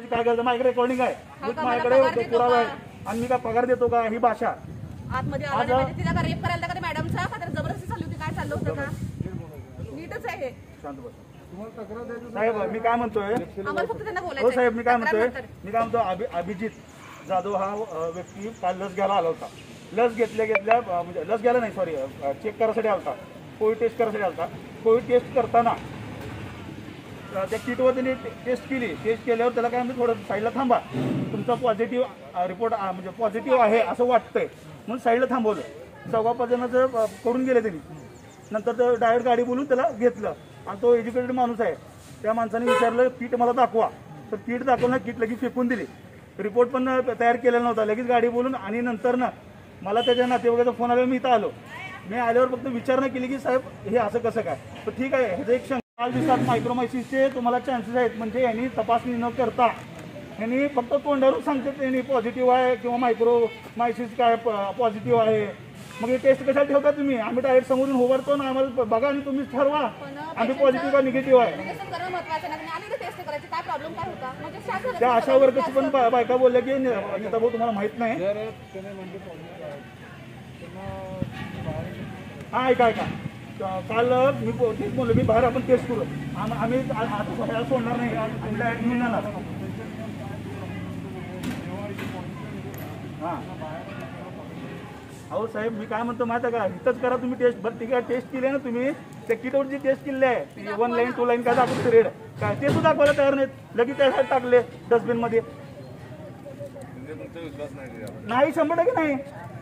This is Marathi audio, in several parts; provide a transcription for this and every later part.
काय करायचं, माझ्याकडे रेकॉर्डिंग आहे, माझ्याकडे पुरावा आहे, आणि मी काय पगार देतो का? ही भाषा आतमध्ये आला नाही, तिला का रेप करायला का मॅडमचा का जबरदस्ती चालली होती, काय चाललं होतं का? नीटच आहे हे. शांत बस साहेब. मी काय म्हणतोय, आम्हाला फक्त त्यांना बोलायचं. हो साहेब, मी काय म्हणतो अभिजित जाधव हा व्यक्ती काल लस घ्यायला आला होता. लस घेतल्या म्हणजे लस घ्यायला नाही, सॉरी, चेक करायसाठी आला होता, कोविड टेस्ट करायसाठी आला होता. कोविड टेस्ट करताना त्या किटवर त्यांनी टेस्ट केली. टेस्ट केल्यावर त्याला काय म्हणजे थोडं साईडला थांबा, तुमचा पॉझिटिव्ह रिपोर्ट म्हणजे पॉझिटिव्ह आहे असं वाटतंय म्हणून साईडला थांबवलं. 4-5 जणांचं करून गेले त्यांनी. नंतर तर डायरेक्ट गाडी बोलून त्याला घेतलं, आणि तो एज्युकेटेड माणूस आहे. त्या माणसाने विचारलं किट मला दाखवा, तर किट दाखवलं, किट लगेच फेकून दिली. रिपोर्ट पण तयार केलेला नव्हता, लगेच गाडी बोलून. आणि नंतर ना मला त्याच्या नातेवाईकाचा फोन आल्यावर मी इथं आलो. मी आल्यावर फक्त विचारणा केली की साहेब हे असं कसं काय. तर ठीक आहे, ह्याचं एक 5 दिवसात मायक्रोमायसिसचे तुम्हाला चान्सेस आहेत. म्हणजे यांनी तपासणी न करता यांनी फक्त तोंडावरून सांगतात यांनी पॉझिटिव्ह आहे किंवा मायक्रोमायसिस काय पॉझिटिव्ह आहे. मग हे टेस्ट कशाला ठेवता तुम्ही? आम्ही डायरेक्ट समोरून उभारतो ना, आम्हाला बघा आणि तुम्हीच ठरवा आम्ही पॉझिटिव्ह का निगेटिव्ह आहे. त्या आशा वर्करची पण बायका बोलल्या की नेता भाऊ तुम्हाला माहित नाही. हा ऐका काल मी तेच बोललो, मी बाहेर आपण टेस्ट करू, आम्ही आता सोडणार नाही, हां. अहो साहेब, मी काय म्हणतो माहिती आहे का, इथंच करा तुम्ही टेस्ट. बरं ठीक आहे, टेस्ट केली आहे ना तुम्ही, त्या किटवर जी टेस्ट केली आहे 1 लाईन 2 लाईन काय दाखवतो रेड काय ते सुद्धा दाखवायला तयार नाहीत. लगेच त्यासाठी टाकले डस्टबिनमध्ये. नाही, 100% नाही.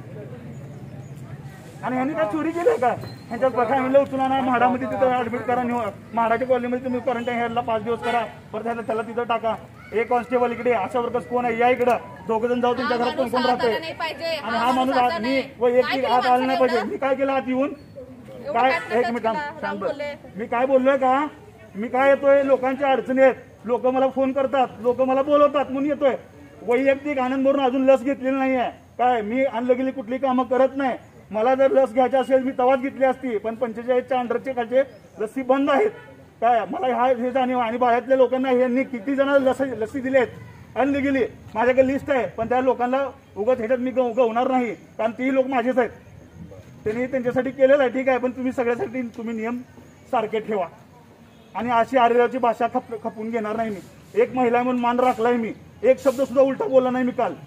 आणि ह्यांनी काय चोरी केली आहे का? ह्यांच्यात फॅमिलीला उचलून आणा, म्हाडामध्ये तिथं ऍडमिट करा, म्हाडाच्या कॉलनीमध्ये तुम्ही क्वारंटाईन ह्याला 5 दिवस करा, परत त्याला तिथं टाका. एक कॉन्स्टेबल इकडे, आशा वर्कर्स कोण आहे या इकडं, 2 जण जाऊ तुमच्या घरात कोण कोण राहते. आणि हा माणूस मी वैयक्तिक हात आला नाही पाहिजे. मी काय केलं आत येऊन, काय 1 मिनिट मी काय बोललोय का? मी काय येतोय, लोकांच्या अडचणी आहेत, लोक मला फोन करतात, लोक मला बोलवतात म्हणून येतोय. वैयक्तिक आनंद भरून अजून लस घेतलेली नाहीये. काय मी आणलं गेली कुठली कामं करत नाही. मला जर लस घ्यायची असेल मी तवाच घेतली असती, पण 45च्या अंडरचे खालचे लसी बंद आहेत. काय मला हे जाणीव. आणि बाहेरल्या लोकांना यांनी किती जण लसी दिलेत, आणली गेली, माझ्याकडे लिस्ट आहे. पण त्या लोकांना उगाच ह्याच्यात मी गवणार नाही, कारण तीही लोक माझेच आहेत. त्यांनी त्यांच्यासाठी केलेलं आहे, ठीक आहे, पण तुम्ही सगळ्यासाठी तुम्ही नियम सारखे ठेवा. आणि अशी आरेराची भाषा खपून घेणार नाही मी. एक महिला म्हणून मान राखलाय मी, एक शब्द सुद्धा उलटा बोलला नाही मी काल.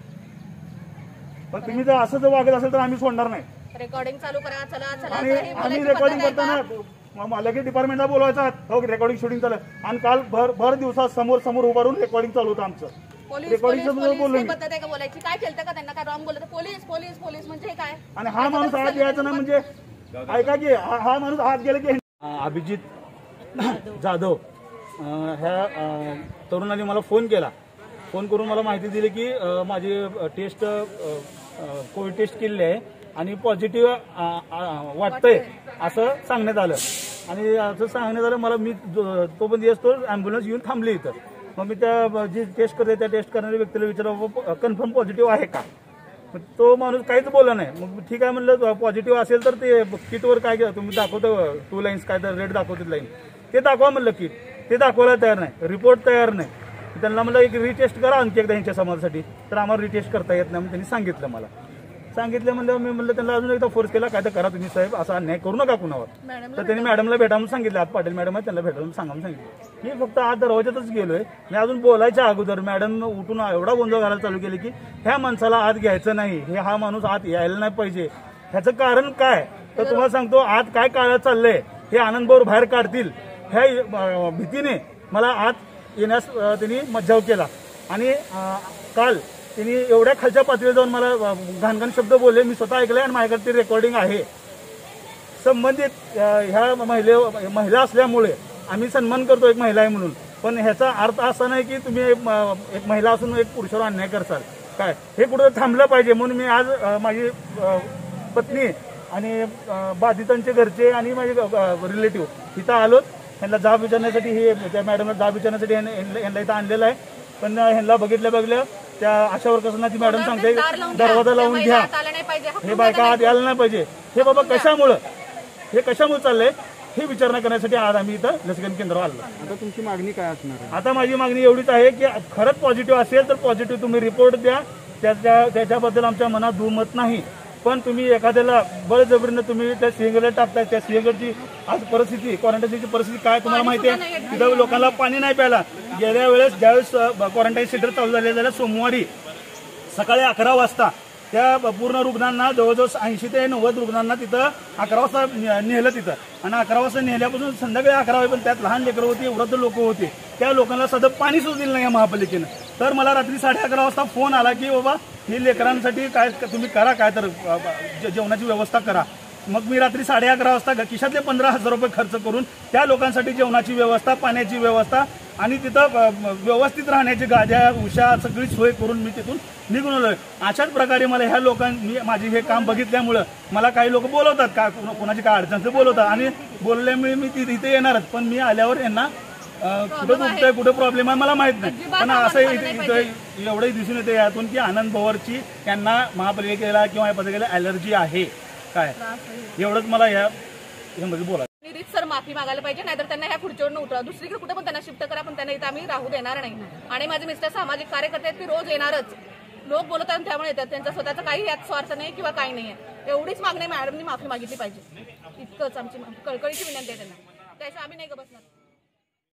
पण तुम्ही जर असं जर वागत असेल तर आम्ही सोडणार नाही. रेकॉर्डिंग चालू करा. चला आणि रेकॉर्डिंग करताना लगेच डिपार्टमेंटला बोलवायचा, हो रेकॉर्डिंग शूटिंग चालू. आणि काल भर दिवसात समोर उभारून रेकॉर्डिंग चालू होतं आमचं. रेकॉर्डिंग बोललो काय केलं का त्यांना, काय रॉंग बोलत, पोलीस म्हणजे काय. आणि हा माणूस आत यायचा ना, म्हणजे ऐका की हा माणूस आत गेला की अभिजित जाधव ह्या तरुणाने मला फोन करून मला माहिती दिली की माझी टेस्ट कोविड टेस्ट केलेली आहे आणि पॉझिटिव्ह वाटतंय असं सांगण्यात आलं. आणि असं सांगण्यात आलं मला, मी तो पण दिवस तो ॲम्ब्युलन्स येऊन थांबली इथं. मग मी त्या जी टेस्ट करते त्या टेस्ट करणाऱ्या व्यक्तीला विचारलं कन्फर्म पॉझिटिव्ह आहे का. तो माणूस काहीच बोलला नाही. मग ठीक आहे म्हणलं, पॉझिटिव्ह असेल तर ते किटवर काय केलं तुम्ही दाखवतो 2 लाईन्स काय तर रेड दाखवतात लाईन, ते दाखवा म्हणलं किट. ते दाखवायला तयार नाही, रिपोर्ट तयार नाही. त्यांना म्हणलं एक रिटेस्ट करा आणखी एकदा यांच्या समाजासाठी, तर आम्हाला रिटेस्ट करता येत नाही म्हणून त्यांनी सांगितलं मला. म्हणलं मी म्हणलं त्यांना अजून एकदा फोर्स केला, काय तर करा तुम्ही साहेब, असा अन्याय करू नका कुणावर. तर त्यांनी मॅडमला भेटा म्हणून सांगितलं, आज पाटील मॅडम आहे त्यांना भेटा म्हणून सांगा म्हणून सांगितलं. मी फक्त आज दरवाजातच गेलोय. मी अजून बोलायच्या अगोदर मॅडम उठून एवढा गोंधळ घालायला चालू केली की ह्या माणसाला आत घ्यायचं नाही, हा माणूस आत यायला नाही पाहिजे. ह्याचं कारण काय तर तुम्हाला सांगतो, आत काय काळात चाललंय हे आनंदभाऊ बाहेर काढतील ह्या भीतीने मला आत येण्यास त्यांनी मज्जाव केला. आणि काल त्यांनी एवढ्या खालच्या पातळीवर जाऊन मला घाणघाण शब्द बोलले, मी स्वतः ऐकलंय आणि माझ्याकडे ती रेकॉर्डिंग आहे. संबंधित ह्या महिला असल्यामुळे आम्ही सन्मान करतो एक महिला आहे म्हणून, पण ह्याचा अर्थ असा नाही की तुम्ही एक महिला असून एक पुरुषावर अन्याय करसाल. काय हे कुठं थांबलं पाहिजे म्हणून मी आज माझी पत्नी आणि बाधितांचे घरचे आणि माझे रिलेटिव्ह इथं आलो. ह्यांना जाब विचारण्यासाठी, हे त्या मॅडमला जाब विचारण्यासाठी ह्यांना इथं आणलेलं आहे. पण ह्यांना बघितल्या त्या आशा वर्कर्सना ती मॅडम सांगते दरवाजा लावून घ्या, हे बायका आत यायला नाही पाहिजे. हे बाबा कशामुळे चाललंय हे विचारणा करण्यासाठी आज आम्ही इथं लसीकरण केंद्रावर आलो. आता तुमची मागणी काय असणार आहे? आता माझी मागणी एवढीच आहे की खरंच पॉझिटिव्ह असेल तर पॉझिटिव्ह तुम्ही रिपोर्ट द्या. त्याच्याबद्दल आमच्या मनात दुमत नाही. पण तुम्ही एखाद्याला बळजबरीनं तुम्ही त्या सिंहगडला टाकताय. त्या सिंहगडची आज परिस्थिती, क्वारंटाईनची परिस्थिती काय तुम्हाला माहिती आहे? तिथं लोकांना पाणी नाही प्यायला. गेल्या वेळेस ज्यावेळेस क्वारंटाईन सेंटर चालू झालेलं सोमवारी सकाळी 11 वाजता त्या पूर्ण रुग्णांना जवळजवळ 80 ते 90 रुग्णांना तिथं 11 वाजता नेलं तिथं. आणि 11 वाजता नेल्यापासून संध्याकाळी 11 वाजेपर्यंत त्यात लहान लेकरं होती, वृद्ध लोक होते. त्या लोकांना साधं पाणी सुद्धा दिलं नाही या महापालिकेनं. तर मला रात्री 11:30 वाजता फोन आला की बाबा ही लेकरांसाठी काय तुम्ही करा, काय तर जेवणाची व्यवस्था करा. मग मी रात्री 11:30 वाजता खिशातले 15,000 रुपये खर्च करून त्या लोकांसाठी जेवणाची व्यवस्था, पाण्याची व्यवस्था आणि तिथं व्यवस्थित राहण्याची गाद्या, उशा सगळी सोय करून मी तिथून निघून आलोय. अशाच प्रकारे मला ह्या लोकांनी माझी हे काम बघितल्यामुळं मला काही लोक बोलवतात, का कोणाची काय अडचण ते बोलवतात आणि बोलल्यामुळे मी तिथे येणारच. पण मी आल्यावर यांना कुठं दुखतंय, कुठं प्रॉब्लेम आहे मला माहित नाही. पण असं एवढंही दिसून येते यातून की आनंद भवरची यांना महापालिकेला किंवा या पदाला ॲलर्जी आहे काय, एवढंच मला यामध्ये बोला. सर माफी मागायला पाहिजे, नाहीतर त्यांना ह्या खुर्चीवर उतरा, दुसरीकडे कुठे पण त्यांना शिफ्ट करा, पण त्यांना इथं आम्ही राहू देणार नाही. आणि माझे मिस्टर सामाजिक कार्यकर्ते आहेत, ते रोज येणारच. लोक बोलतात त्यामुळे येतात, त्यांचा स्वतःचा काही यात स्वार्थ नाही किंवा काही नाहीये. एवढीच मागणी मॅडमनी माफी मागितली पाहिजे, इतकंच आमची कळकळीची विनंती आहे त्यांना. त्याशिवाय आम्ही नाही बसणार.